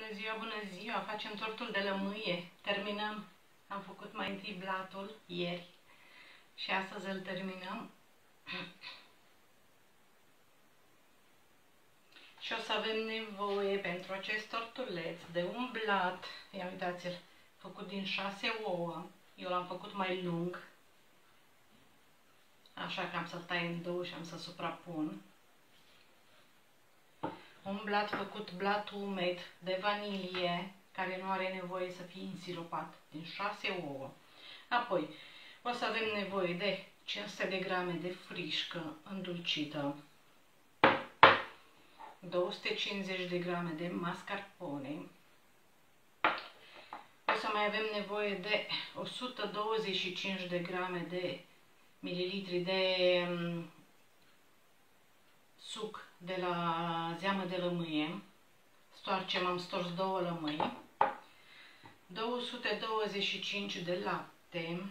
Bună ziua! Facem tortul de lămâie. Terminăm. Am făcut mai întâi blatul ieri și astăzi îl terminăm. Și o să avem nevoie pentru acest tortuleț de un blat. Ia uitați-l, făcut din 6 ouă. Eu l-am făcut mai lung. Așa că am să-l tai în două și am să suprapun. Un blat făcut, blat umed de vanilie, care nu are nevoie să fie însiropat, din 6 ouă. Apoi, o să avem nevoie de 500 de grame de frișcă îndulcită, 250 de grame de mascarpone, o să mai avem nevoie de 125 de grame de mililitri de suc de la zeamă de lămâie. Stoarcem, am stors 2 lămâi, 225 de lapte,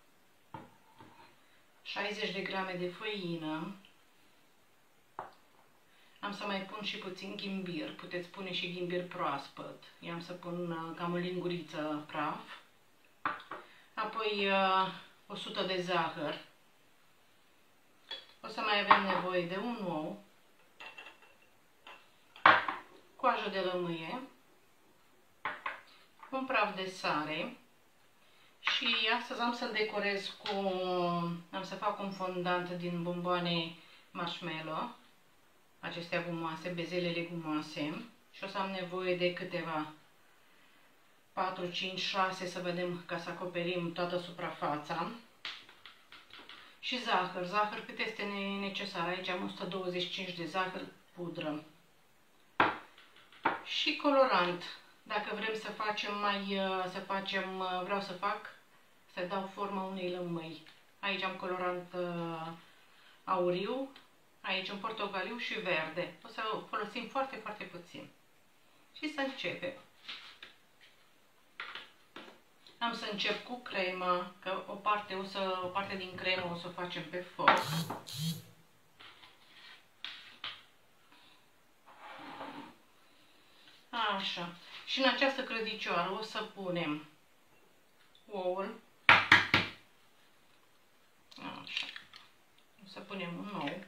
60 de grame de făină. Am să mai pun și puțin ghimbir, puteți pune și ghimbir proaspăt. Eu am să pun cam o linguriță praf. Apoi 100 de zahăr. O să mai avem nevoie de un ou, coajă de lămâie, un praf de sare și astăzi am să-l decorez cu, am să fac un fondant din bomboane marshmallow, acestea gumoase, bezele legumoase, și o să am nevoie de câteva 4, 5, 6 să vedem ca să acoperim toată suprafața. Și zahăr, zahăr cât este necesar, aici am 125 de zahăr pudră. Și colorant, dacă vrem să facem vreau să dau forma unei lămâi. Aici am colorant auriu, aici un portocaliu și verde. O să folosim foarte, foarte puțin. Și să începem. Am să încep cu crema, că o parte din cremă o să o facem pe foc. Așa. Și în această crădicioară o să punem oul. Așa. O să punem un ou.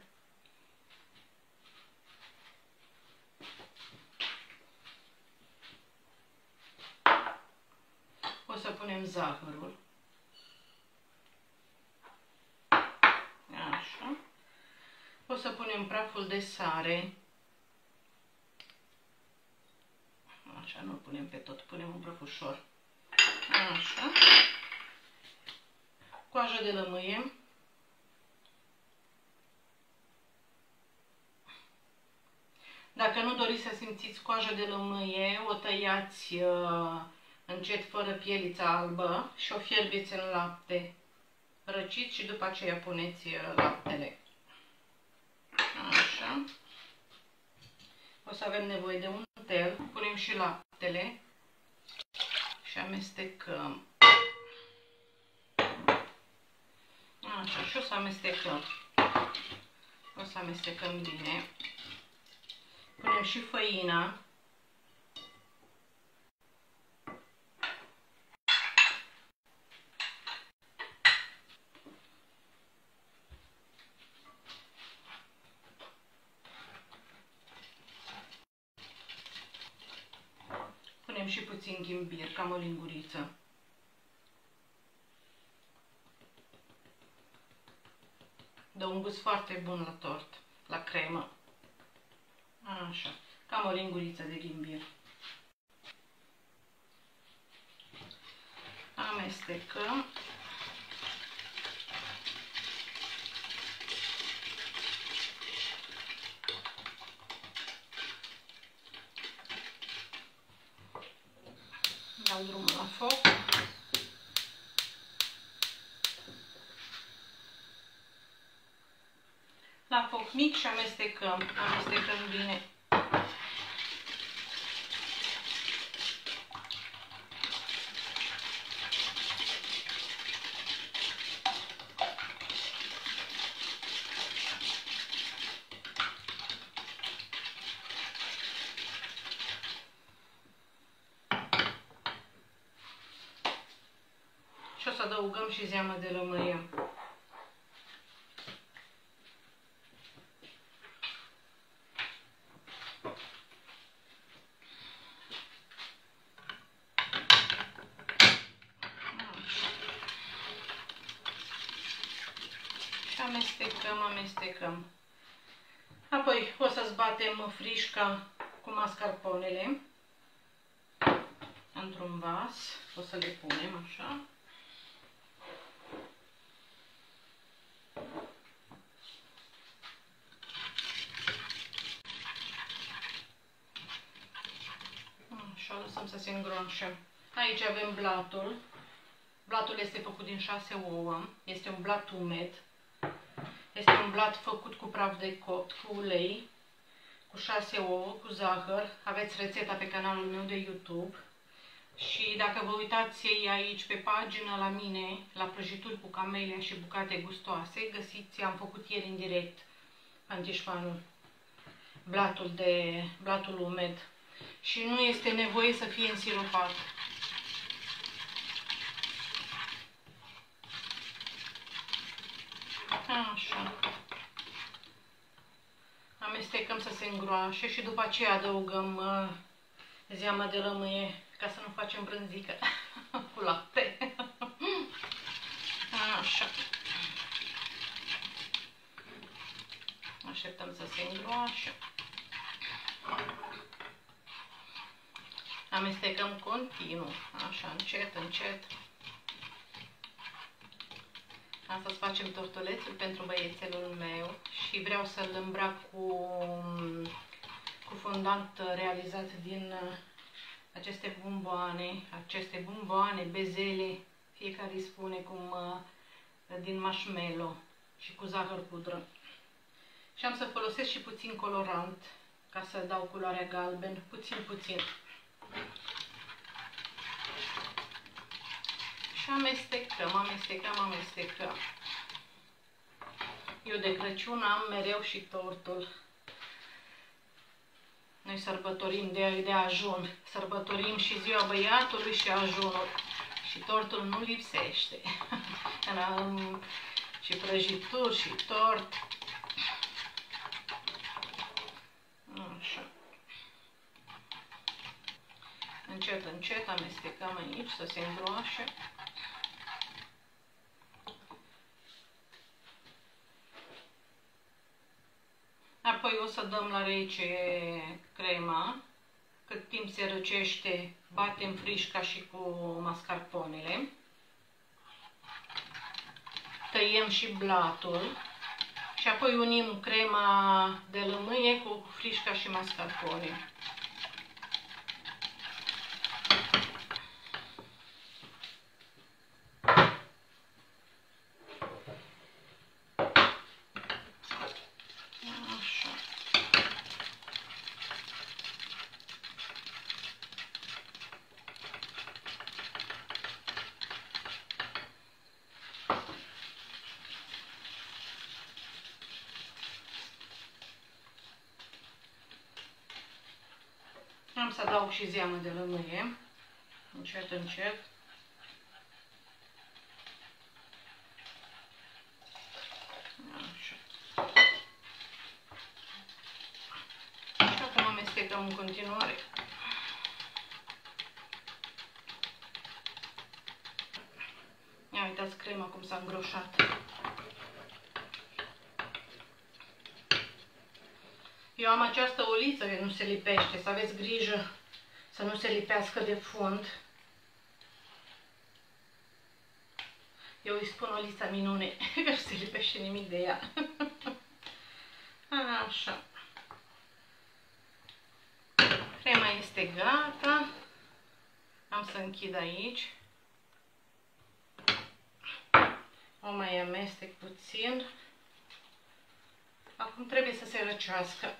O să punem zahărul. Așa. O să punem praful de sare. Așa, nu punem pe tot, punem un prăfușor. Așa. Coajă de lămâie. Dacă nu doriți să simțiți coajă de lămâie, o tăiați încet, fără pielița albă și o fierbeți în lapte răcit și după aceea puneți laptele. Așa. O să avem nevoie de un tel, punem și laptele și amestecăm. Așa, și o să amestecăm. O să amestecăm bine. Punem și făina. Punem și puțin ghimbir, cam o linguriță. Dă un gust foarte bun la tort, la cremă. Așa, cam o linguriță de ghimbir. Amestecăm. Dau drumul la foc. La foc mic și amestecăm bine. adăugăm și zeamă de lămâie. Și amestecăm, amestecăm. Apoi o să zbatem frișca cu mascarponele într-un vas. O să le punem așa. Așa, lăsăm să se îngroașe. Aici avem blatul. Blatul este făcut din 6 ouă. Este un blat umed. Este un blat făcut cu praf de copt, cu ulei, cu 6 ouă, cu zahăr. Aveți rețeta pe canalul meu de YouTube. Și dacă vă uitați aici pe pagină la mine, la prăjituri cu camelia și bucate gustoase, găsiți, am făcut ieri în direct pantișpanul, blatul umed. Și nu este nevoie să fie însiropat. Așa. Amestecăm să se îngroașe și după aceea adăugăm zeamă de lămâie ca să nu facem brânzică cu lapte. Așa. Așteptăm să se îngroașe. Amestecăm continuu, așa, încet, încet. Astăzi facem tortulețul pentru băiețelul meu și vreau să-l îmbrac cu fondant realizat din aceste bomboane, bezele, fiecare îi spune cum, din marshmallow și cu zahăr pudră. Și am să folosesc și puțin colorant ca să dau culoarea galben, puțin. Și amestecăm, amestecăm. Eu de Crăciun am mereu și tortul. Noi sărbătorim de ajun. Sărbătorim și ziua băiatului și ajunul. Și tortul nu lipsește. Și prăjituri și tort. Așa. Încet, încet amestecăm aici să se îngroașe. Apoi o să dăm la rece crema. Cât timp se răcește, batem frișca și cu mascarponele. Tăiem și blatul. Și apoi unim crema de lămâie cu frișca și mascarpone. Am să adaug și zeamă de lămâie, încet, încet. Așa. Și acum amestecăm în continuare. Ia uitați crema cum s-a îngroșat. Eu am această oliță care nu se lipește, să aveți grijă să nu se lipească de fund. Eu îi spun olița minune, că nu se lipește nimic de ea. Așa. Crema este gata. Am să închid aici. O mai amestec puțin. Acum trebuie să se răcească.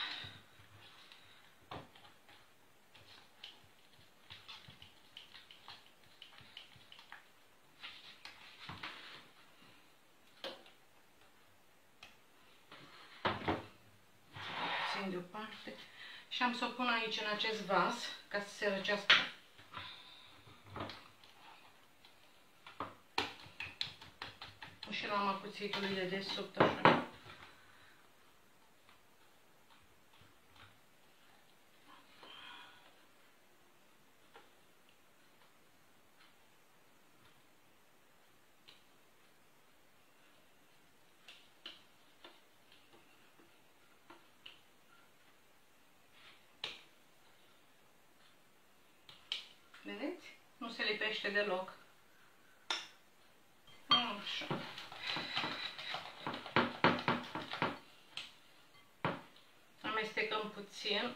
Puțin deoparte. Și am să o pun aici în acest vas ca să se răcească. și la macuțitului de desubt, așa. Vedeți? Nu se lipește deloc. Așa. Amestecăm puțin.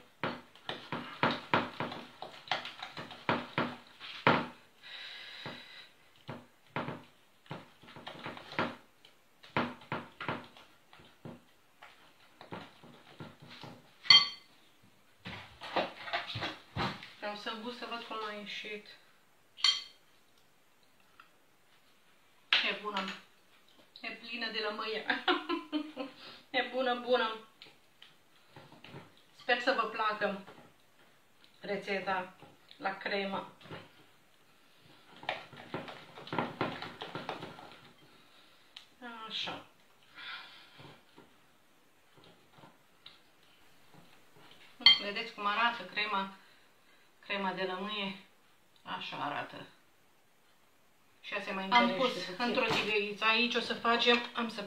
Vreau să gust să văd cum a ieșit. E bună. E plină de lămâie. E bună, bună. Sper să vă placă rețeta la cremă. Așa. Vedeți cum arată crema de lămâie? Așa arată. Și se mai am pus într-o tigăiță. Aici o să facem,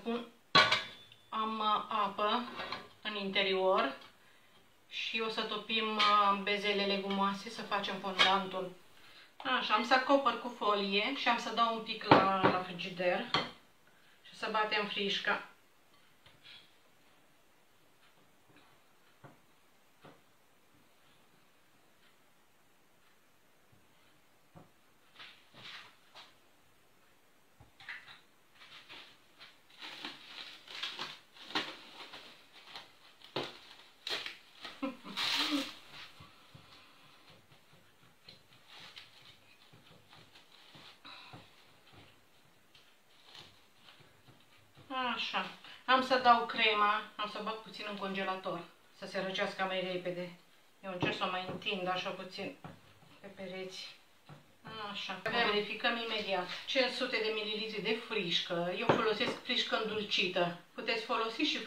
am apă în interior și o să topim bezele legumoase să facem fondantul. Așa, am să acopăr cu folie și am să dau un pic la frigider și să batem frișca. Așa. Am să dau crema, am să bag puțin în congelator, să se răcească mai repede. Eu încerc să o mai întind așa puțin pe pereți. Așa. Verificăm imediat. 500 de ml de frișcă. Eu folosesc frișcă îndulcită. Puteți folosi și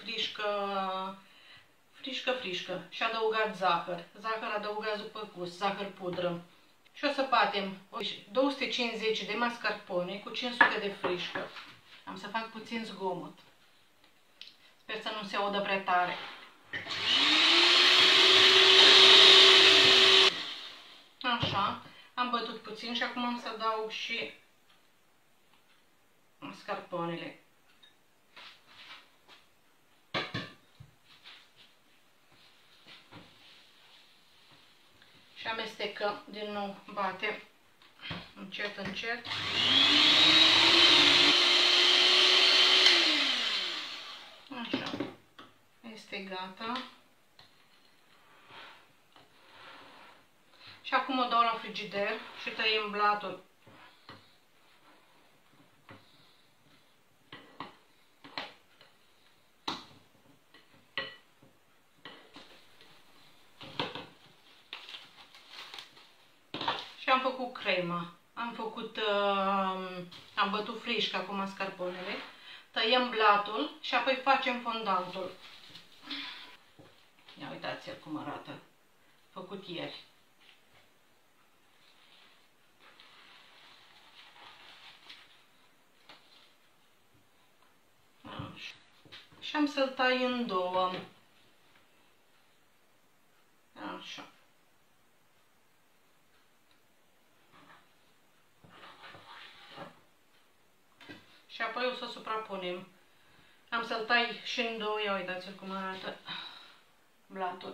frișcă. Și adăugați zahăr. Zahăr adăugați după gust, zahăr pudră. Și o să batem 250 de mascarpone cu 500 de frișcă. Am să fac puțin zgomot. Sper să nu se audă prea tare. Așa. Am bătut puțin și acum am să adaug și mascarponele. Și amestecăm din nou, batem încet, încet. Așa, este gata. Și acum o dau la frigider și tăiem blatul. Și am făcut crema. Am bătut frișca cu mascarponele. Tăiem blatul și apoi facem fondantul. Ia uitați-l cum arată. Făcut ieri. Așa. Și am să-l tai în două. Așa. Și apoi o să suprapunem. Am să-l tai și în două. Ia uitați-l cum arată blatul.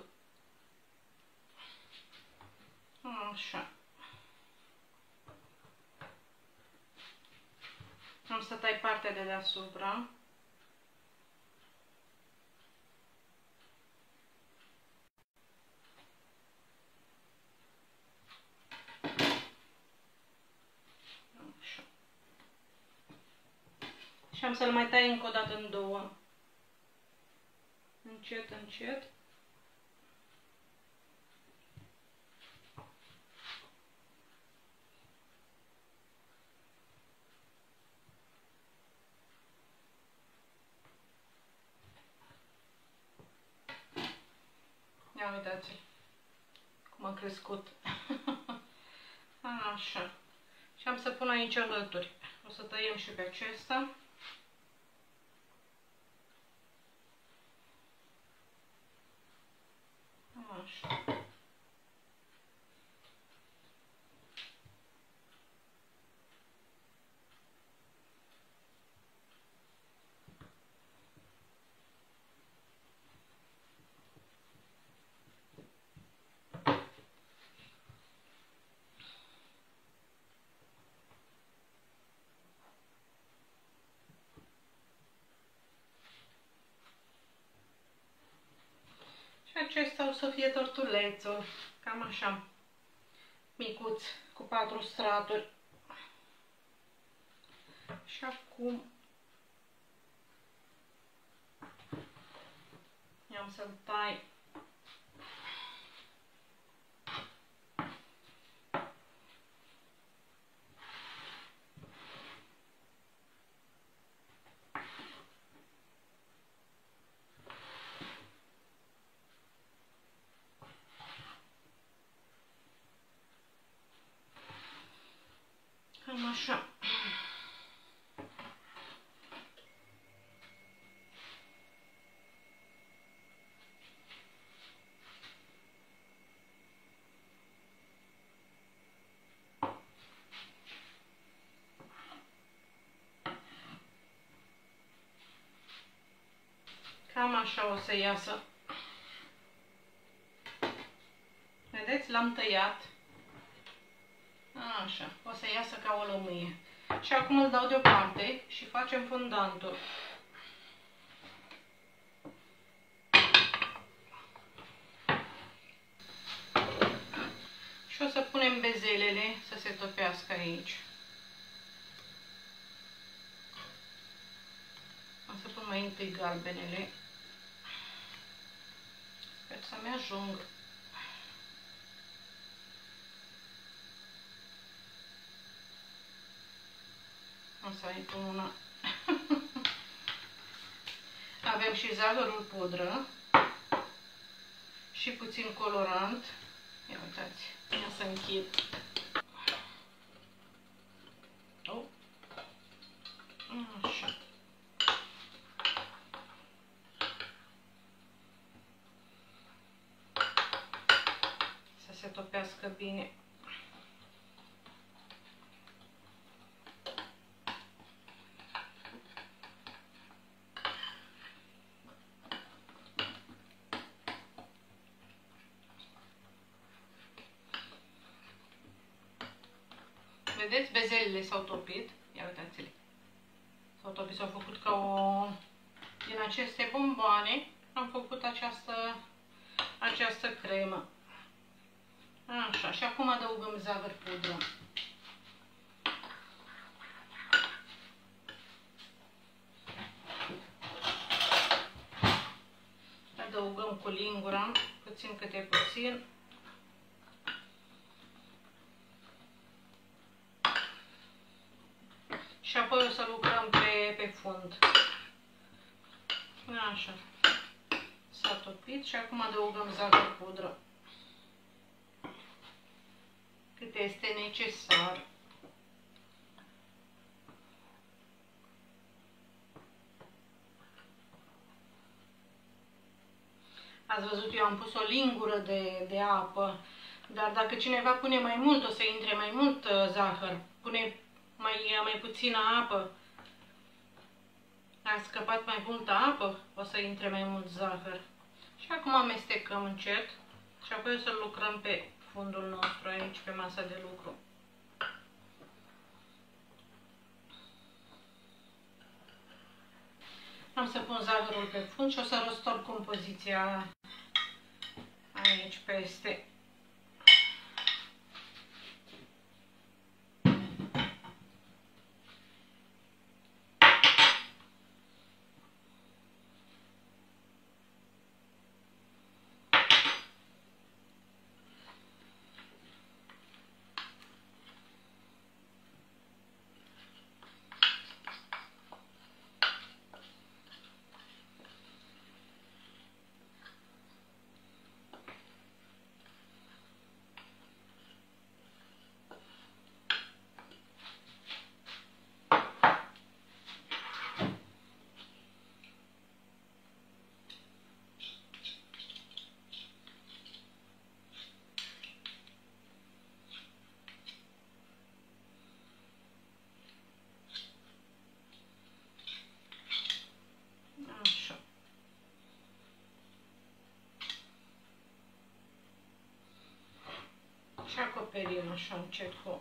Așa. Am să tai partea de deasupra. Așa. Și am să-l mai tai încă o dată în două. Încet, încet. uitați cum a crescut. Așa. Și am să pun aici alături. O să tăiem și pe acesta. Așa. Acesta o să fie tortulețul, cam așa, micuț, cu 4 straturi. Și acum i-am să-l tai. Cam așa. Cam așa o să iasă. Vedeți? L-am tăiat. Așa. O să iasă ca o lămâie. Și acum îl dau deoparte și facem fondantul. Și o să punem bezelele să se topească aici. O să pun mai întâi galbenele. Sper să-mi ajung. O să mai pun una. Avem și zahărul pudră și puțin colorant. Ia uitați, ia să închid. Oh. Așa. Să se topească bine. Vedeți, bezelele s-au topit. Ia uitați-le. S-au topit, s-au făcut ca o... Din aceste bomboane am făcut această cremă. Așa, și acum adăugăm zahăr pudră. Adăugăm cu lingura, puțin câte puțin. Și apoi o să lucrăm pe fund. Așa. S-a topit și acum adăugăm zahăr pudră. Cât este necesar. Ați văzut, eu am pus o lingură de apă, dar dacă cineva pune mai mult, o să intre mai mult zahăr. Pune mai puțină apă. A scăpat mai multă apă, o să intre mai mult zahăr. Și acum amestecăm încet și apoi o să lucrăm pe fundul nostru aici, pe masa de lucru. Am să pun zahărul pe fund și o să răstorc compoziția aici peste. acoperim așa încet cu...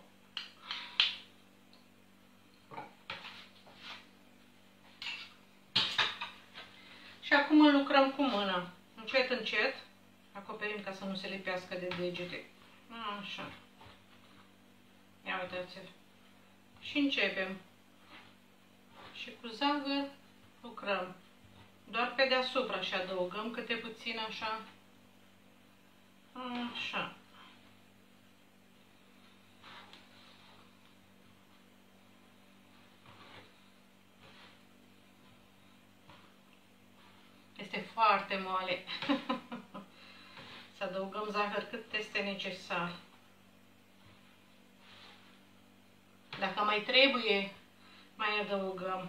Și acum îl lucrăm cu mâna. Încet, încet. Acoperim ca să nu se lipească de degete. Așa. Ia uitați-l. Și începem. Și cu zahăr lucrăm. Doar pe deasupra și adăugăm câte puțin așa. Așa. Este foarte moale. Să adăugăm zahăr cât este necesar. Dacă mai trebuie, mai adăugăm.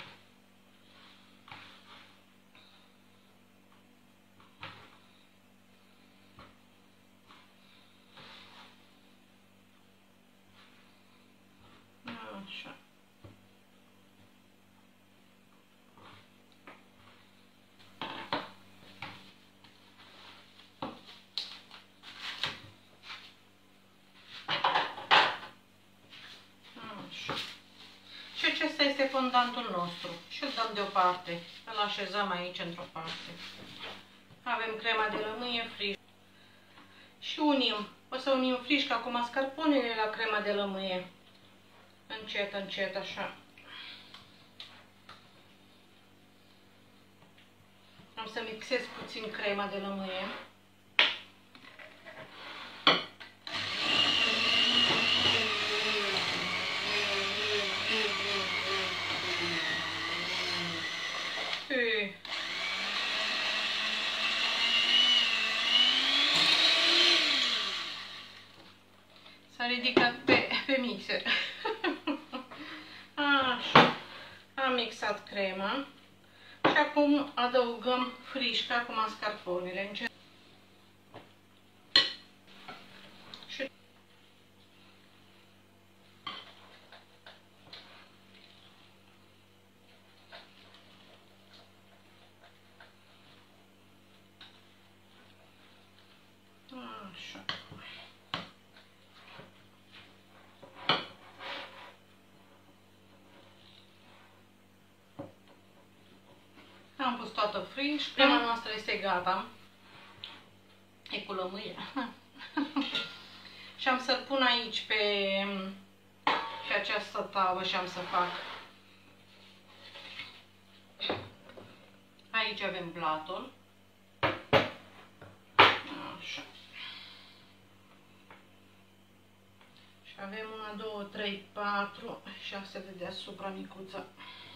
Așa. Și acesta este fondantul nostru. Și îl dăm deoparte. Îl așezăm aici într-o parte. Avem crema de lămâie frișcă. Și unim. O să unim frișca cu mascarponele la crema de lămâie. Încet, încet, așa. Am să mixez puțin crema de lămâie. S-a ridicat pe mixer. Așa. Am mixat crema. Și acum adăugăm frișca cu mascarponele. Și așa. Am pus toată frișca. Crema noastră este gata. E cu lămâie. Și am să-l pun aici pe această tavă și am să fac. Aici avem blatul. Așa. Și avem 1, 2, 3, 4, 6 de deasupra micuță.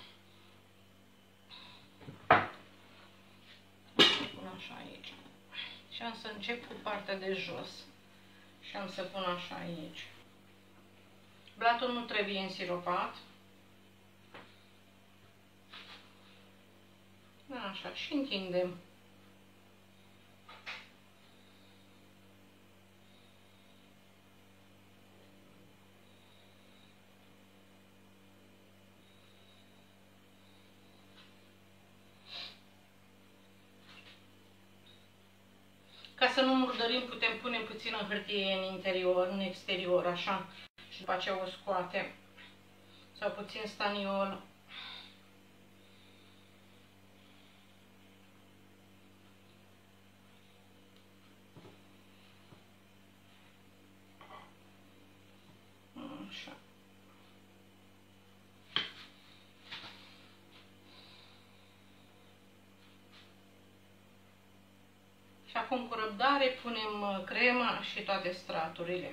Pun așa aici. Și am să încep cu partea de jos. Și am să pun așa aici. Blatul nu trebuie însiropat. Așa, și întindem. Ca să nu murdărim, putem pune puțină hârtie în interior, în exterior, așa. Și după aceea o scoatem. Sau puțin staniol. Așa. Și acum cu răbdare punem crema și toate straturile.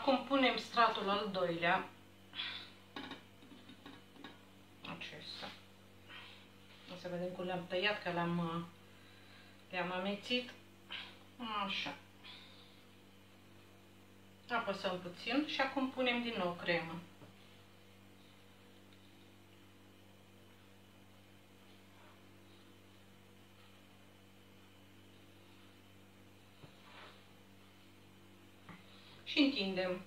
Acum punem stratul al doilea. Acesta. O să vedem cum le-am tăiat, că le-am amețit. Așa. Apăsăm puțin și acum punem din nou cremă. Și întindem.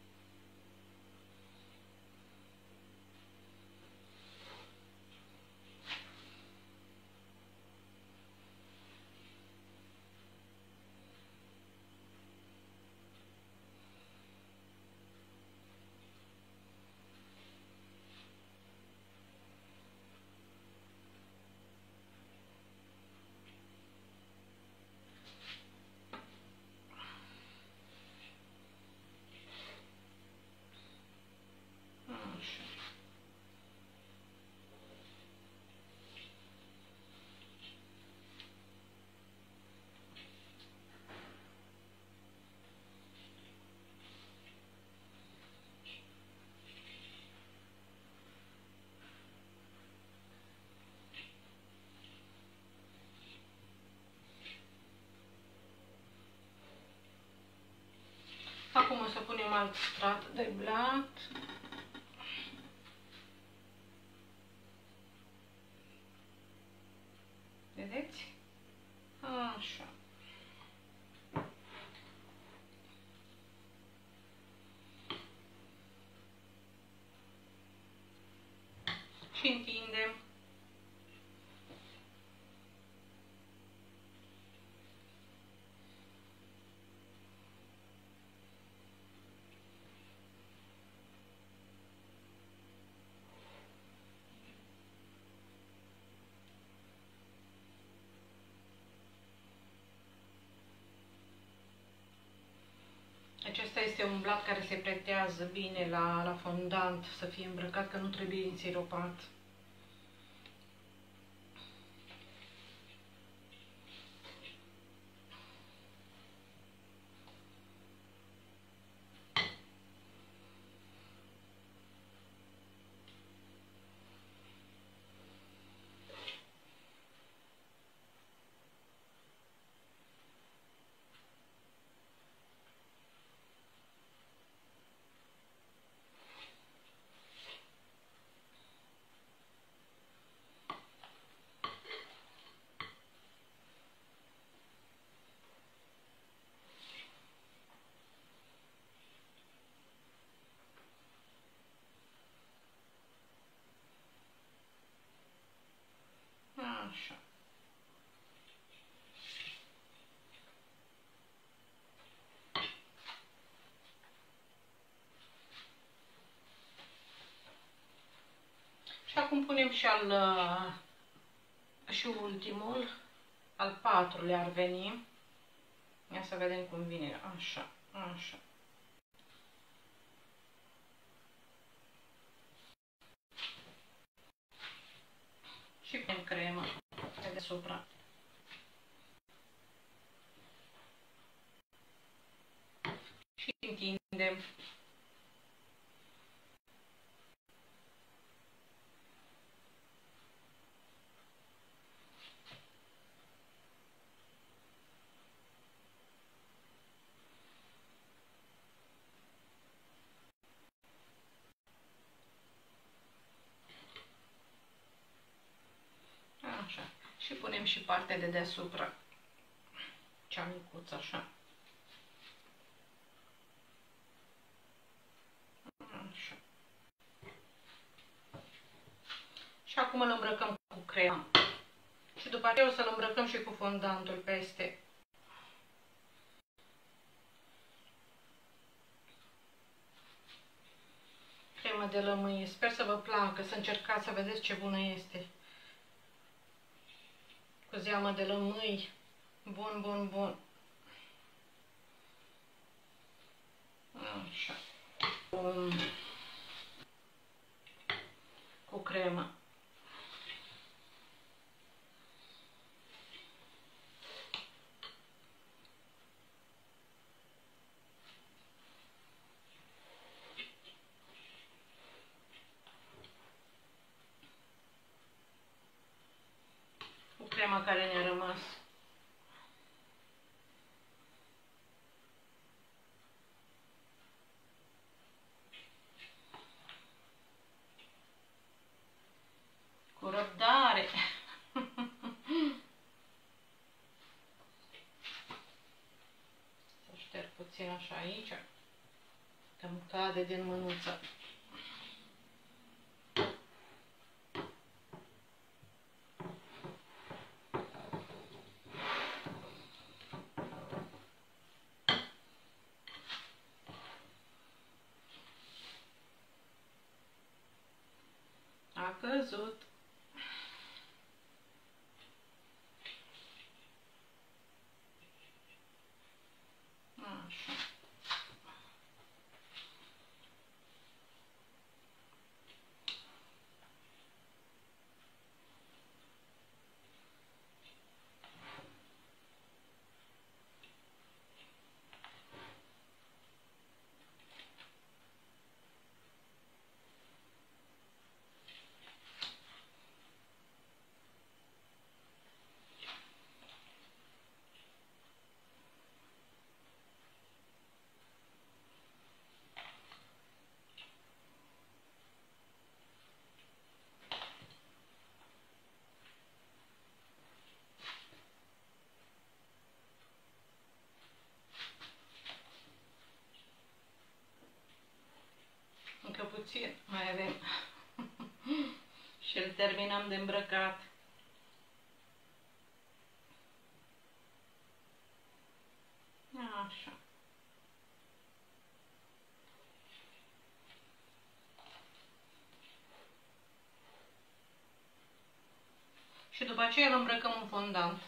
Acum o să punem alt strat de blat. Vedeți? Așa. Și întindem. Acesta este un blat care se pretează bine la fondant, să fie îmbrăcat, că nu trebuie însiropat. Așa. Și acum punem și ultimul, al patrulea ar veni. Ia să vedem cum vine. Așa, așa. Și punem cremă pe deasupra. Și întindem. Așa. Și punem și partea de deasupra, cea micuță, așa. Așa. Și acum îl îmbrăcăm cu crema. Și după aceea o să-l îmbrăcăm și cu fondantul peste. Cremă de lămâie. Sper să vă placă, să încercați să vedeți ce bună este. Cu zeamă de lămâi. Bun, bun, bun. Așa. Cu cremă. puțin așa aici, că îmi cade din mânuță. A căzut. Așa. Încă puțin mai avem și îl terminăm de îmbrăcat. Așa. Și după aceea îl îmbrăcăm în fondant.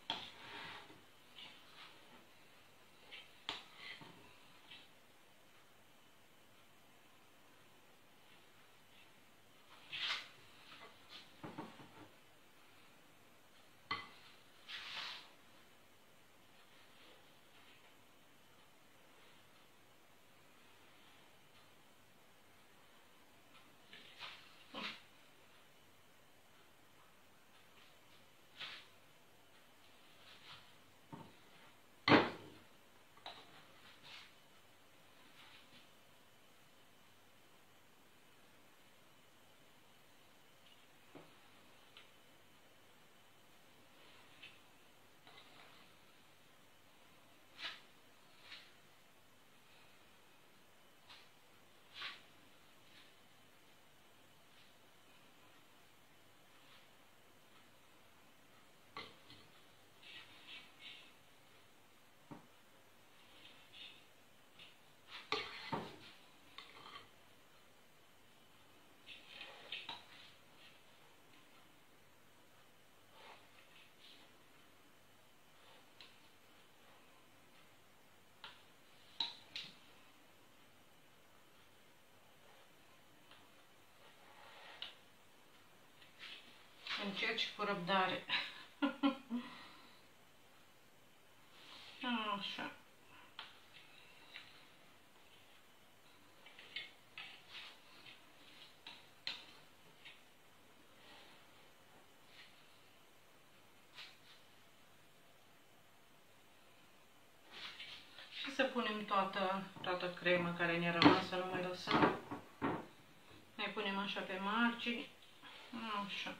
Încet și cu răbdare. Așa. Și să punem toată crema care ne-a rămas, să nu mai lăsăm. Mai punem așa pe margini. Așa.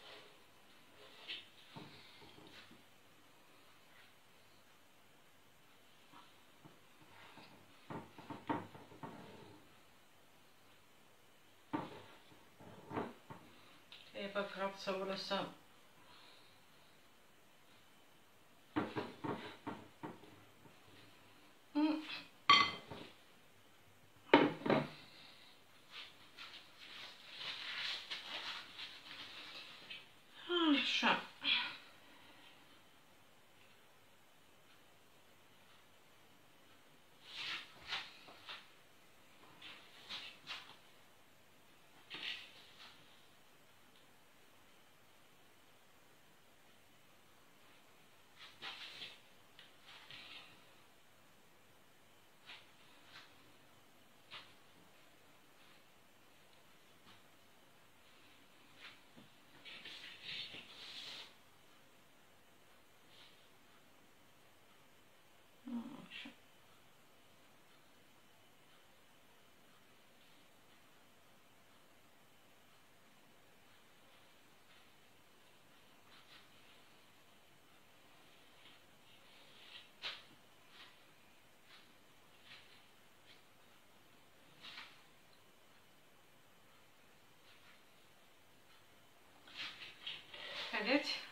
E păcat să o lăsăm. Așa.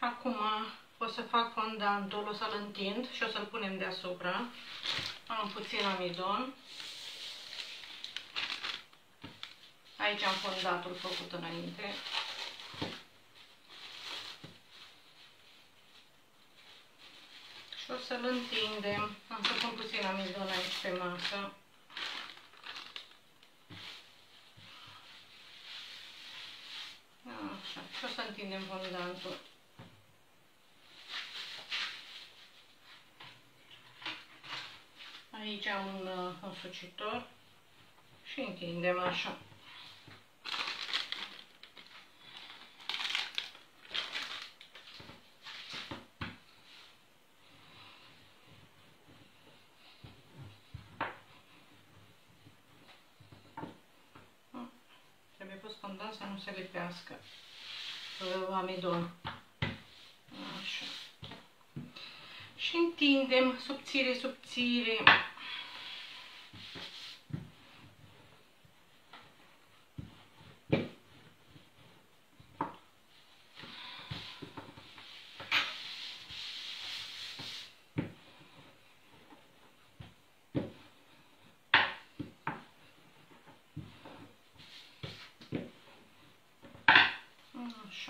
Acum o să fac fondantul, o să-l întind și o să-l punem deasupra. Am puțin amidon. Aici am fondatul făcut înainte. Și o să-l întindem. Am să pun puțin amidon aici pe masă. Așa. Și o să întindem fondantul. Aici am un sucitor și întindem așa. Trebuie pus fondant să nu se lipească amidon. Așa. Și întindem subțire, subțire. Așa.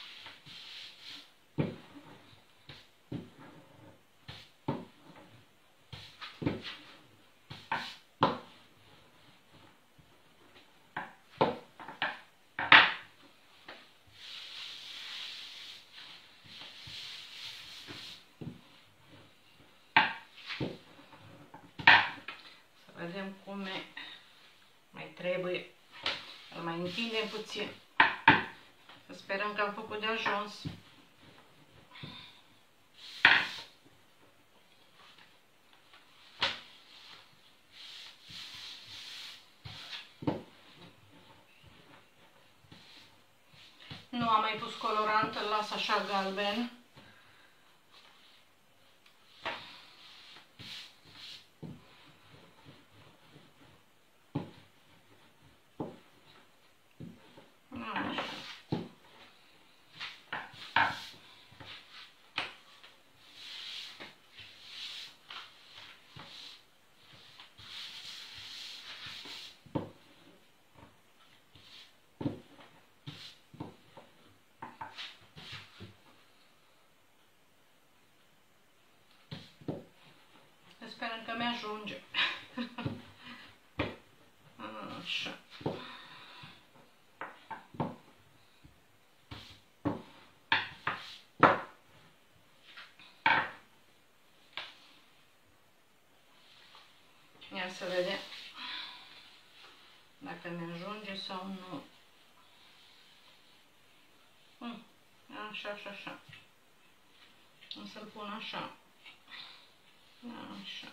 Să vedem cum mai trebuie. Îl mai întindem puțin. Să sperăm că am făcut de ajuns. Nu am mai pus colorant, îl las așa galben. Așa. Sperăm că mi-ajunge. Așa. Ia să vedem dacă mi-ajunge sau nu. Așa, așa, așa. O să-l pun așa. Așa.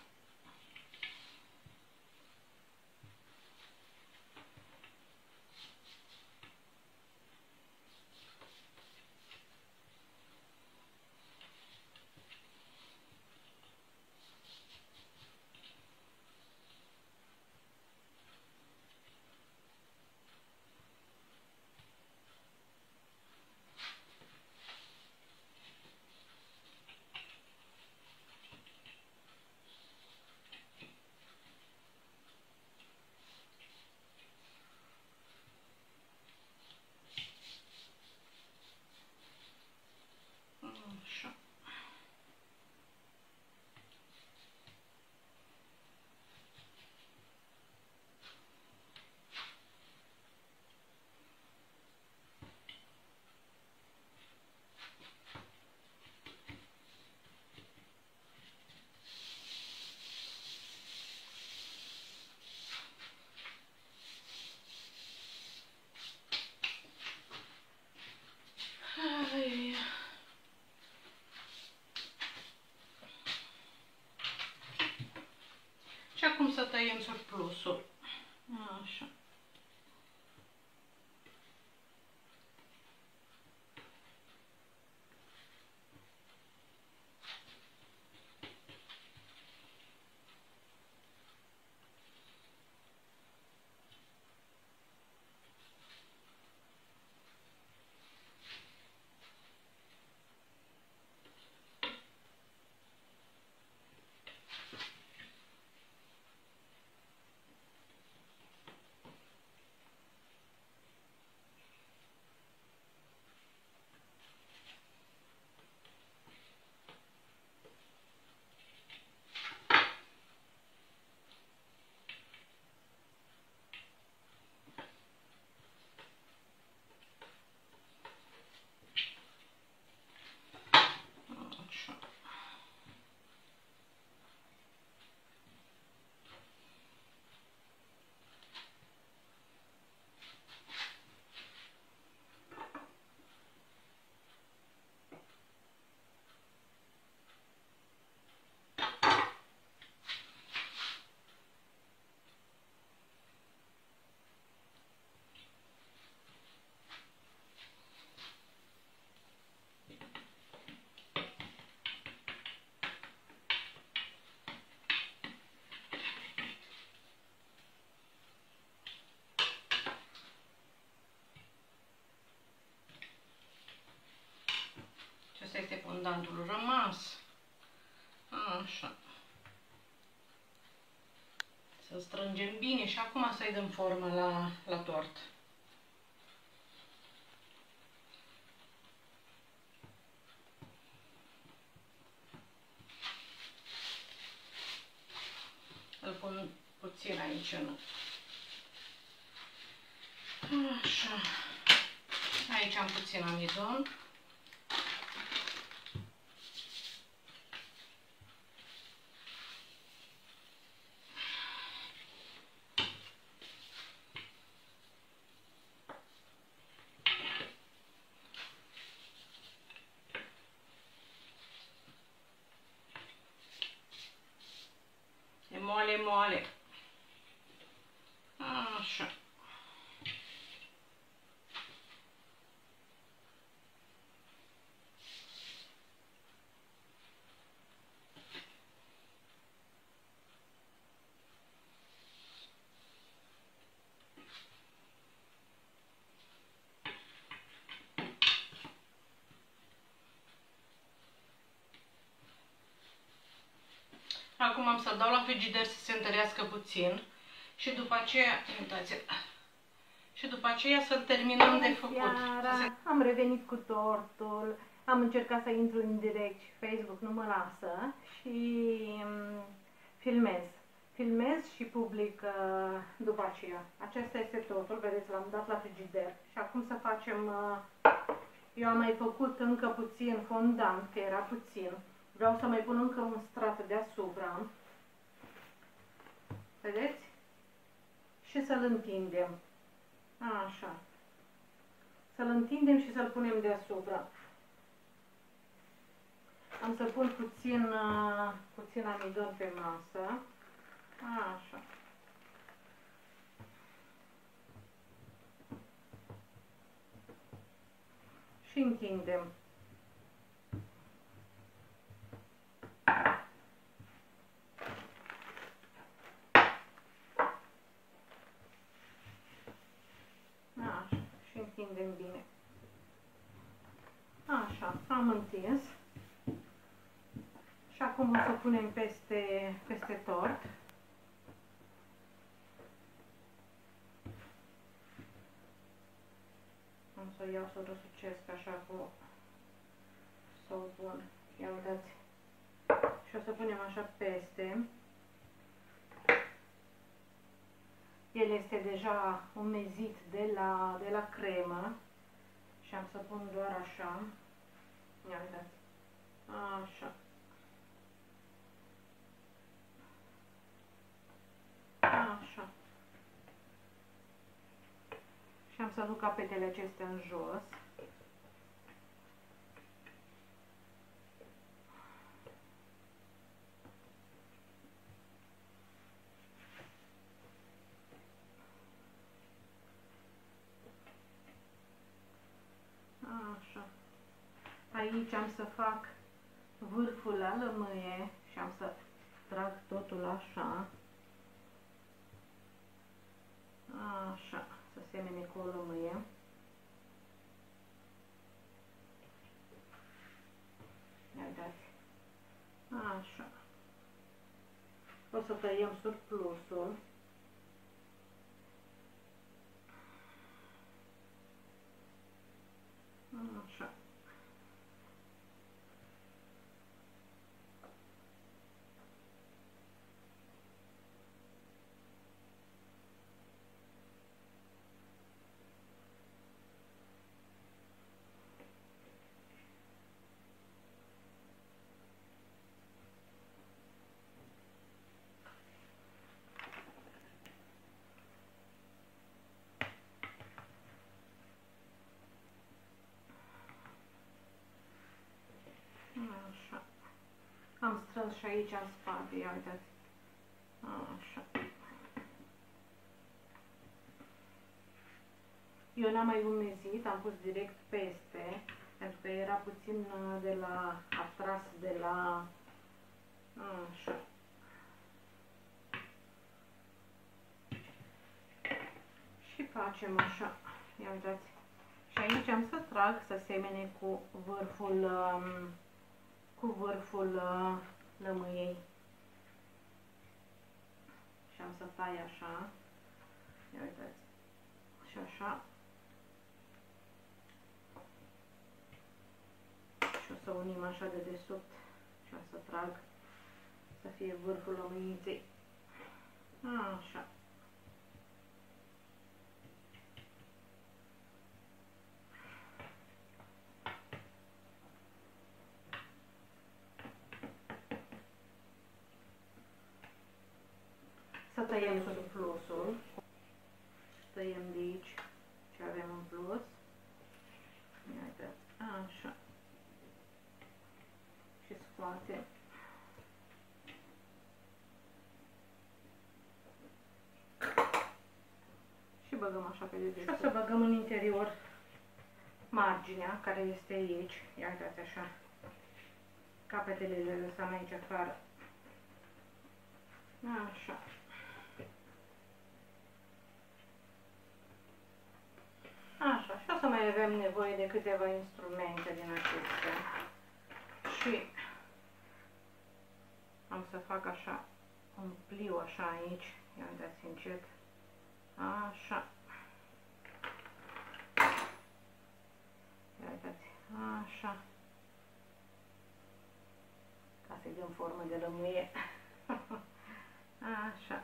Așa. Și acum să tăiem surplusul. Așa. fondantul rămas. Așa. Să strângem bine și acum să-i dăm formă la tort. Îl pun puțin aici Așa. Aici am puțin amidon. E moale, moale. Așa. Acum am să-l dau la frigider să se întărească puțin și după aceea, să-l terminăm de făcut. Am revenit cu tortul, am încercat să intru în direct și Facebook nu mă lasă și filmez și public după aceea. Acesta este tortul, vedeți, l-am dat la frigider și acum să facem, eu am mai făcut încă puțin fondant, că era puțin. Vreau să mai pun încă un strat deasupra. Vedeți? Și să-l întindem. Așa. Să-l întindem și să-l punem deasupra. Am să pun puțin amidon pe masă. Așa. Și întindem. Așa, și întindem bine. Așa, am întins. Și acum o să punem peste tort. Am să iau să o răsucesc așa să o pun. Ia uitați. Și o să punem așa peste. El este deja umezit de la cremă și am să pun doar așa. Ia uitați. Așa. Așa. Și am să duc capetele acestea în jos. Așa. Aici am să fac vârful la lămâie și am să trag totul așa. Așa, să semene cu o lămâie. Ia uitați. Așa. O să tăiem surplusul. Așa. Așa. Am strâns și aici în spate, ia uitați. Așa. Eu n-am mai umezit, am pus direct peste, pentru că era puțin atras de la... Așa. Și facem așa, ia uitați. Și aici am să trag să semene cu vârful cu vârful lămâiei. Și am să tai așa. Ia uitați. Și așa. Și o să unim așa de desubt. Și o să trag să fie vârful lămâiței. Așa. Să tăiem surplusul. Tăiem de aici ce avem în plus. Ia uitați. Așa. Și scoatem. Și băgăm așa pe dedesubt. Și o să băgăm în interior marginea care este aici. Ia uitați așa. Capetele le lăsăm aici afară. Așa. Așa. Și o să mai avem nevoie de câteva instrumente din acestea. Și am să fac așa un pliu așa aici. Ia uitați încet. Așa. Ia uitați. Așa. Ca să-i dăm formă de lămâie. Așa.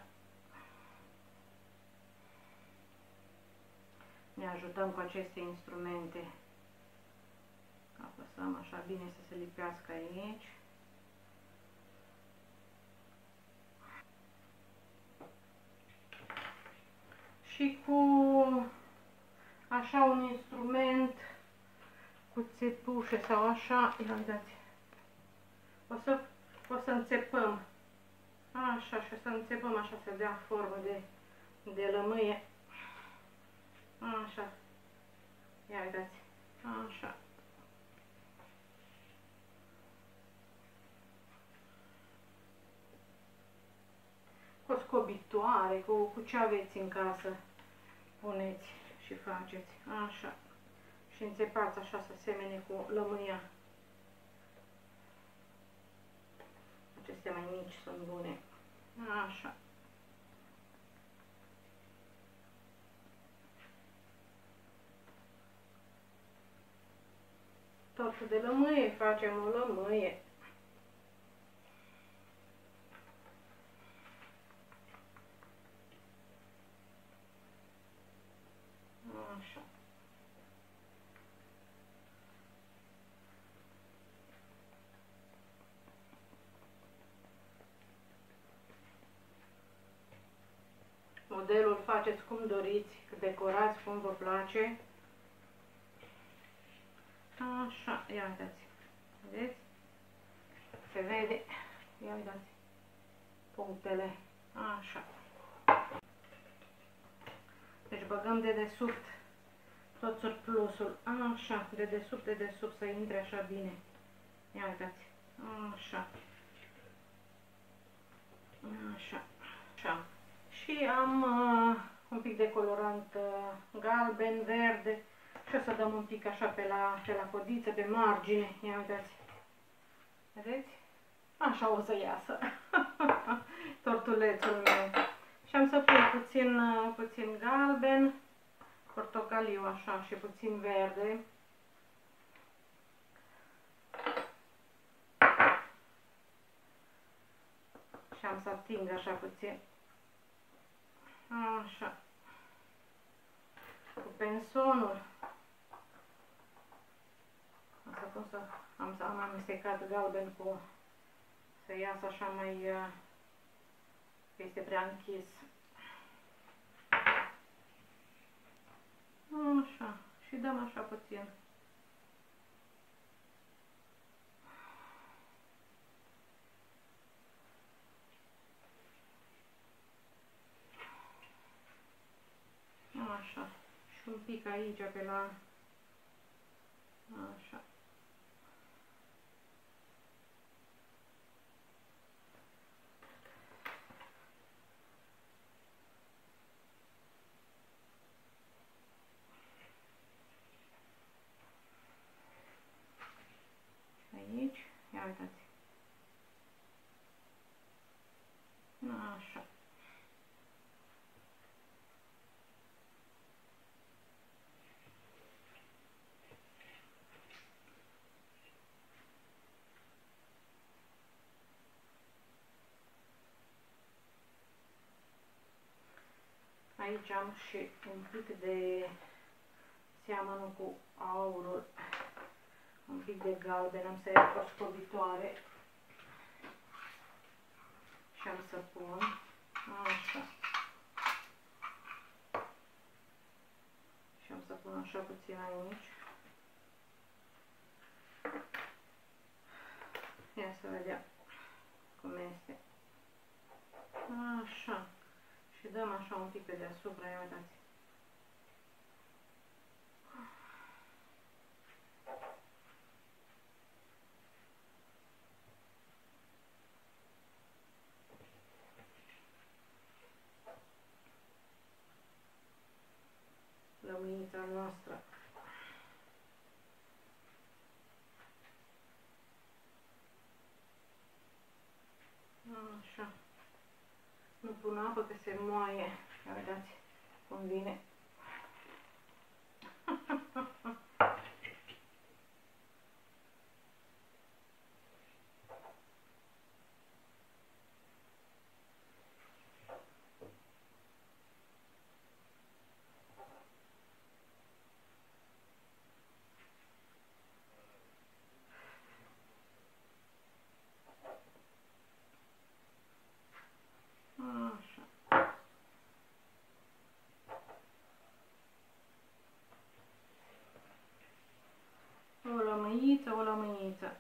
Ne ajutăm cu aceste instrumente. Apăsăm așa bine să se lipească aici. Și cu așa un instrument, cu țepușe sau așa, ia uitați, o să înțepăm, așa, și o să înțepăm așa să dea formă de lămâie, așa, ia uitați, așa. Cu o scobitoare, cu ce aveți în casă, puneți și faceți, așa. Și înțepați așa să semene cu lămâia. Acestea mai mici sunt bune. Așa. Tortul de lămâie, facem o lămâie. Așa. Modelul faceți cum doriți, decorați cum vă place. Așa, ia uitați. Vedeți? Se vede. Ia uitați. Punctele. Așa. Deci băgăm de desubt tot surplusul. Așa, de desubt să intre așa bine. Ia uitați. Așa. Așa. Așa. Și am un pic de colorant galben, verde și o să dăm un pic așa pe la codiță, pe margine. Ia uitați. Vedeți? Așa o să iasă tortulețul meu. Și am să pun puțin galben, portocaliu așa și puțin verde. Și am să ating așa puțin. Așa. Cu pensonul. Am amestecat galben cu să iasă așa mai este prea închis. Așa. Și dăm așa puțin. Așa. Și un pic aici pe la... Așa. Aici. Ia uitați. Așa. Aici am și un pic de seamănă cu aurul, un pic de galben, am să iau o scobitoare și am să pun, așa, și am să pun așa puțin aici. Ia să vedem cum este. Așa. Și dăm așa un pic pe deasupra, ia uitați. Lămâița noastră. Așa. Nu pun apă că se moaie. Ia uitați cum vine. Așa. O lămâiță, o lămâiță.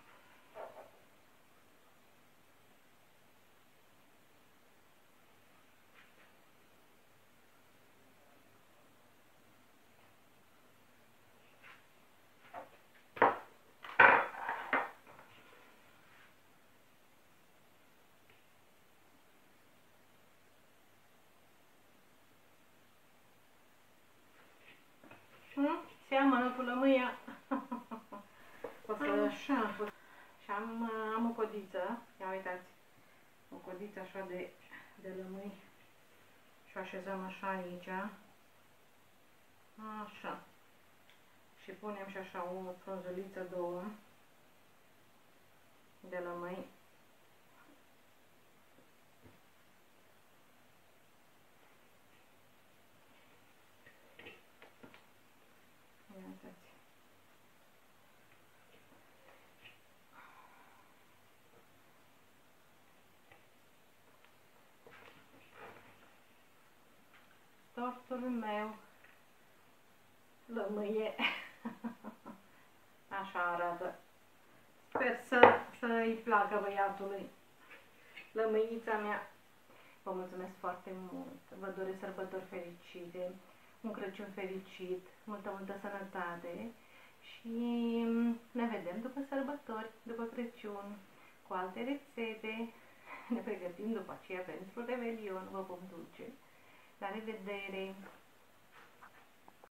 Seamănă cu lămâia. O să așa. Și am o codiță. Ia uitați. O codiță așa de lămâi. Și o așezăm așa aici. Așa. Și punem și așa o frunzuliță, două de lămâi. Ia uitați. Tortul meu lămâie. Așa arată. Sper să-i placă băiatului lămâița mea. Vă mulțumesc foarte mult. Vă doresc sărbători fericite, un Crăciun fericit, multă sănătate și ne vedem după sărbători, după Crăciun, cu alte rețete. Ne pregătim după aceea pentru Revelion. Vă vom duce. La revedere!